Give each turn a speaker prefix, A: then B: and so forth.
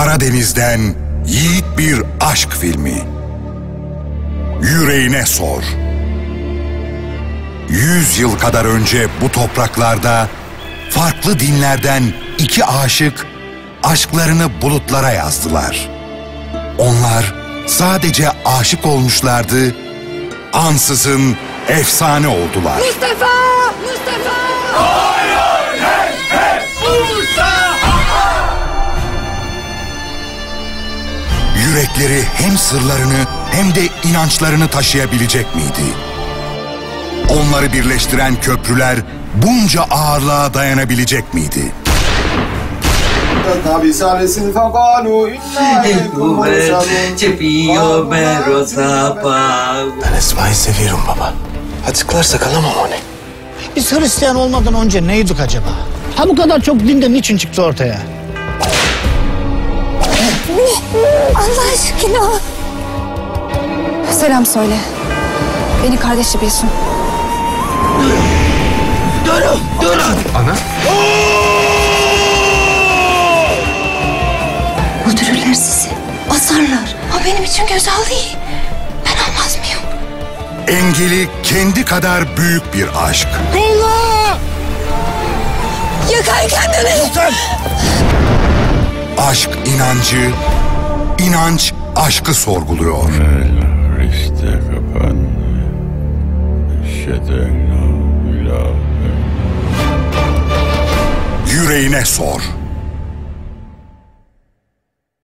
A: Karadeniz'den yiğit bir aşk filmi. Yüreğine sor. 100 yıl kadar önce bu topraklarda farklı dinlerden iki aşık aşklarını bulutlara yazdılar. Onlar sadece aşık olmuşlardı, ansızın efsane oldular.
B: Mustafa! Mustafa!
C: Hayır! Hey! Hey! Mustafa!
A: Yürekleri hem sırlarını hem de inançlarını taşıyabilecek miydi? Onları birleştiren köprüler bunca ağırlığa dayanabilecek miydi?
D: Ben Esma'yı seviyorum baba. Açıklarsak alamam onu.
E: Biz Hristiyan olmadan önce neydik acaba? Ha bu kadar çok dinde niçin çıktı ortaya?
B: Allah aşkına! Selam söyle. Beni kardeşi bilsin.
E: Durun!
D: Ana?
B: Öldürürler sizi. Asarlar. Ama benim için göze değil. Ben almaz mıyım?
A: Engeli kendi kadar büyük bir aşk.
E: Allah!
B: Yakar kendini!
E: Lütfen!
A: Aşk inancı, inanç aşkı sorguluyor.
F: İşte kapandı. Eşhedü en la ilahe.
A: Yüreğine sor.